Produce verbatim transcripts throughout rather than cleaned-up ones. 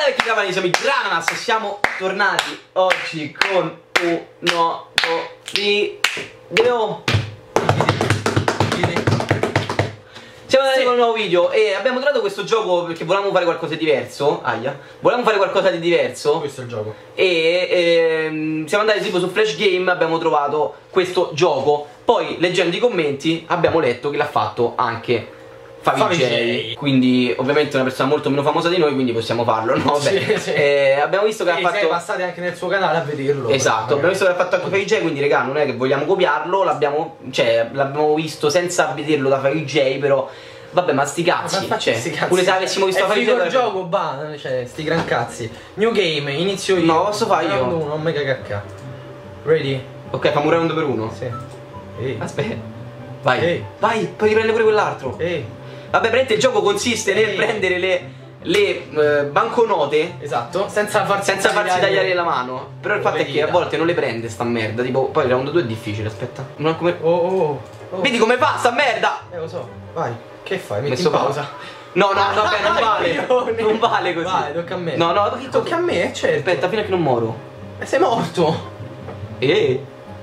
Eccoci cavani, siamo i Grananas, siamo tornati oggi con un nuovo video. Siamo andati sì. con un nuovo video e abbiamo trovato questo gioco perché volevamo fare qualcosa di diverso. Aia. Volevamo fare qualcosa di diverso. Questo è il gioco. E ehm, siamo andati tipo su Flash Game, abbiamo trovato questo gioco. Poi leggendo i commenti abbiamo letto che l'ha fatto anche Favij, quindi ovviamente una persona molto meno famosa di noi, quindi possiamo farlo, no? Beh, sì, sì. Eh, abbiamo visto che e ha fatto... siete passati anche nel suo canale a vederlo. Esatto, abbiamo visto che ha fatto anche Favij, quindi raga, non è che vogliamo copiarlo, l'abbiamo, cioè, l'abbiamo visto senza vederlo da Favij, però... Vabbè, ma sti cazzi, ma cioè, sti cazzi. Pure se avessimo visto Favij... È figo il gioco, bah, cioè, sti gran cazzi. New game, inizio io. No, posso fare io? Round uno, non mega cacca. Ready? Ok, famo un round per uno. Sì. Ehi. Aspetta. Vai, Ehi. vai, poi riprende pure quell'altro. Ehi. Vabbè, praticamente il gioco consiste nel prendere le, le eh, banconote. Esatto, senza farsi, senza farsi tagliare la mano. Però il fatto è che a volte non le prende sta merda. Tipo, poi il round due è difficile, aspetta. Non come... Oh, oh, oh. Vedi come fa sta merda? Eh, lo so, vai. Che fai? Metti Messo in pausa. pausa. No, no, no, vabbè, non vale. Non vale così. Vai, tocca a me. No, no, tocca, tocca a me, certo. Aspetta, fino a che non moro. E sei morto. Eh.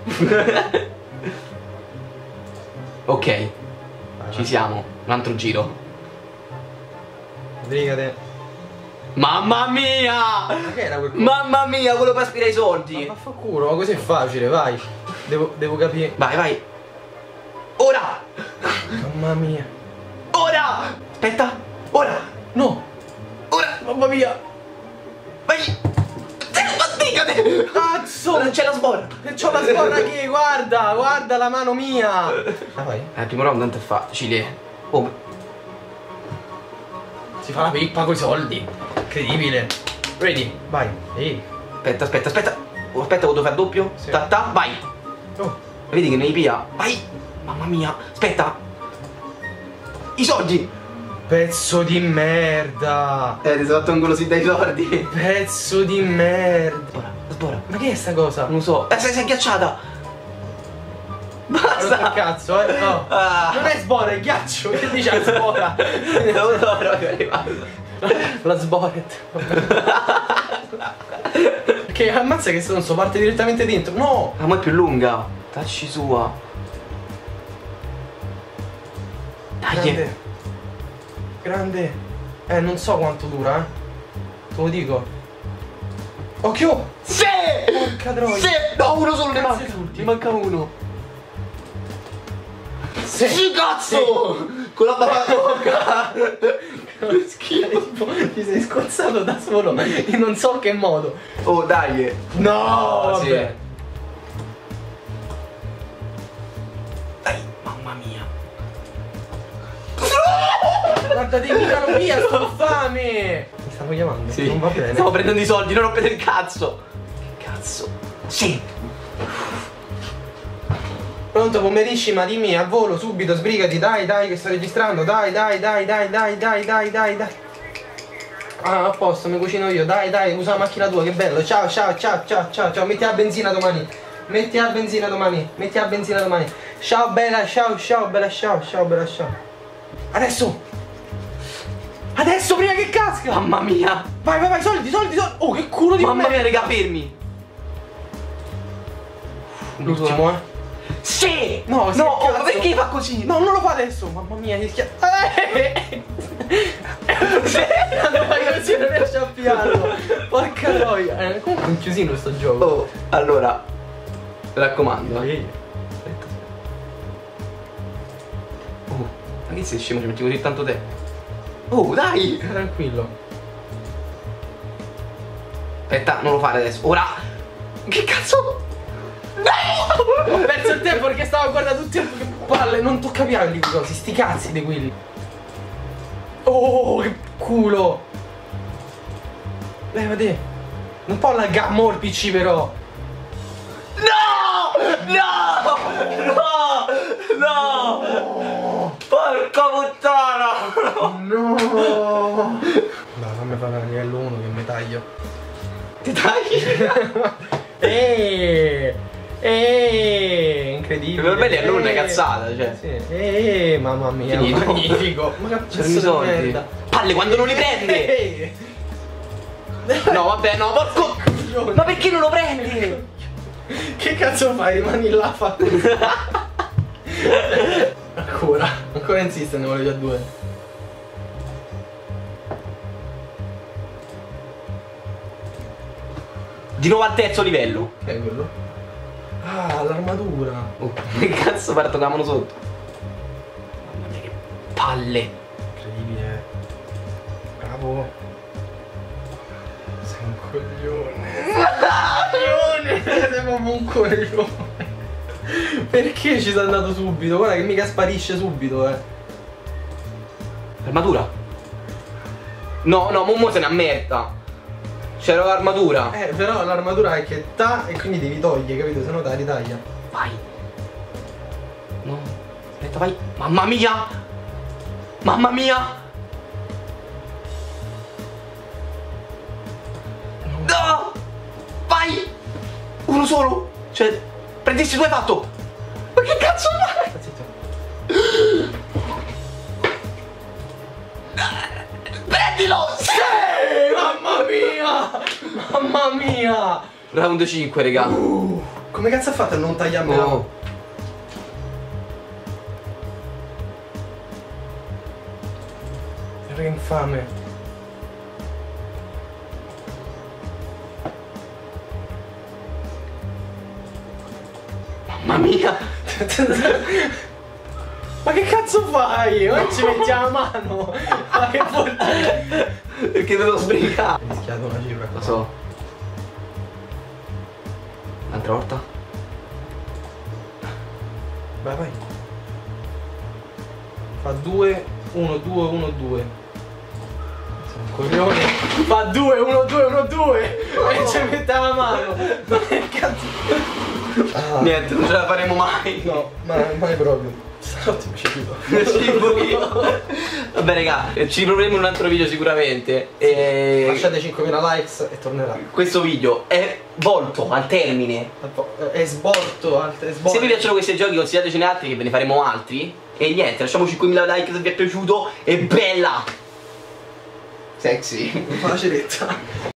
Ok. Vai, ci vai. siamo. Un altro giro. Sbrigate. Mamma mia! Ma che era quel Mamma mia, quello per aspirare i soldi. Ma vaffanculo, ma così è facile, vai. Devo, devo capire. Vai, vai. Ora! Mamma mia. Ora! Aspetta! Ora! No! Ora! Mamma mia! Vai! Sbadigate! Cazzo! Non c'è la sborra! C'ho la sborra qui, guarda! Guarda la mano mia! Ah, vai. Eh, il primo round tanto è facile. Oh. Si fa la pippa coi soldi. Incredibile. Ready? Vai. Ehi. Aspetta, aspetta, aspetta. Oh, aspetta, devo fare doppio? Sì. Ta, ta, vai! Oh. Vedi che ne pia? Vai! Mamma mia! Aspetta! I soldi! Pezzo di merda! Eh, ti sei fatto un così dai soldi! Pezzo di merda! Sbora, sbora! Ma che è sta cosa? Non lo so! Eh, sei, sei ghiacciata! Basta! Ma che cazzo, eh? No! Ah. Non è sbora, è ghiaccio! Che dice sbora? Non lo so, raga, è arrivato! La sboret! Che ammazza che non so, parte direttamente dentro! No! La mo è più lunga! Tacci sua! Dai! Grande! Grande! Eh, non so quanto dura, eh! Te lo dico! Occhio! Sì! Porca troia! Sì! No, uno solo ne Cazzo manca! tutti. Ne manca uno! Sì! Sì, cazzo! Sì. Con la bocca! Che schifo! Ti sei scozzato da solo in non so che modo! Oh, dai! No! Oh, Vabbè! sì. Dai, mamma mia! Guarda, devi tirarlo via, sto fame! Mi stanno chiamando? Sì. Non va bene. Stiamo prendendo i soldi, non rompete il cazzo! Che cazzo? Sì! Pronto, pomerissima, dimmi, al volo, subito, sbrigati, dai, dai, che sto registrando, dai, dai, dai, dai, dai, dai, dai, dai, dai. Ah, a posto, mi cucino io, dai, dai, usa la macchina tua, che bello, ciao, ciao, ciao, ciao, ciao, ciao, metti la benzina domani, metti la benzina domani, metti la benzina domani. Ciao, bella, ciao, ciao, bella, ciao, ciao, bella, ciao. Adesso! Adesso, prima che casca! Mamma mia! Vai, vai, vai, soldi, soldi, soldi! Oh, che culo di Mamma me! mia, raga, fermi! L'ultimo, eh? Sì! No, no, oh, ma perché fa così? No, non lo fa adesso! Mamma mia, che schia... Eh! Non fai così, non riesci a piarlo! Porca troia! Eh, comunque è un chiusino sto gioco! Oh, allora, mi raccomando. Ehi. Aspetta. Oh, ma che sei scemo? Ci metti così tanto tempo? Oh, dai! Tranquillo. Aspetta, non lo fare adesso. Ora! Che cazzo? No! Ho perso il tempo perché stavo a guardare tutti che palle, non tocca piano di così, sti cazzi di quelli. Oh, che culo! Levate! Non può laggare mo' il P C però! No! No! No! No! Porca puttana! No! Dai, fammi fare a livello uno che mi taglio. Ti tagli? Eeeh! Eeeh! Incredibile! Per me è una cazzata, cioè. Sì. Eeeh, mamma mia! Finito. Magnifico! Ma che c'erano i soldi! Palle quando non li prende! Eeeh. No, vabbè, no, porco. Ma perché non lo prendi? Che cazzo fai? Rimani là, fa. Ancora, ancora insiste, ne voglio già due. Di nuovo al terzo livello. Che è quello? Ah, l'armatura. Oh, che cazzo parto con la mano sotto? Mamma mia, che palle. Incredibile. Bravo. Sei un coglione. Coglione. Sei proprio un coglione. Perché ci sei andato subito? Guarda che mica sparisce subito, eh. L'armatura? No, no, Momo se ne ammerda. C'era l'armatura. Eh, però l'armatura è che ta e quindi devi togliere, capito? Se no te la ritaglia. Vai. No. Aspetta, vai. Mamma mia. Mamma mia. No. Vai. Uno solo. Cioè, prendessi due fatto. Ma che cazzo fai? Prendilo. Sì, mamma mia. Mamma mia. Round cinque, raga. Uh, come cazzo ha fatto a non tagliarmi la Oh. mano? Che infame. Mamma mia. Ma che cazzo fai? Ma ci metti la mano. Ma che vuol dire? Perché devo sbrigare? Hai rischiato una cifra. Lo so. Un'altra volta. Vai, vai. Fa due, uno, due, uno, due. Sei un coglione. Fa due, uno, due, uno, due. E ci mette la mano. Ma che cazzo? Ah. Niente, non ce la faremo mai. No, ma mai proprio. Stanotte mi ci chiudo. Schifo io. Vabbè raga, ci riproveremo in un altro video sicuramente. E Lasciate cinquemila likes e tornerà. questo video è volto al termine. È svolto, è svolto. Se vi piacciono questi giochi consigliatecene altri, che ve ne faremo altri. E niente, lasciamo cinquemila like se vi è piaciuto. E bella! Sexy. Faceretta.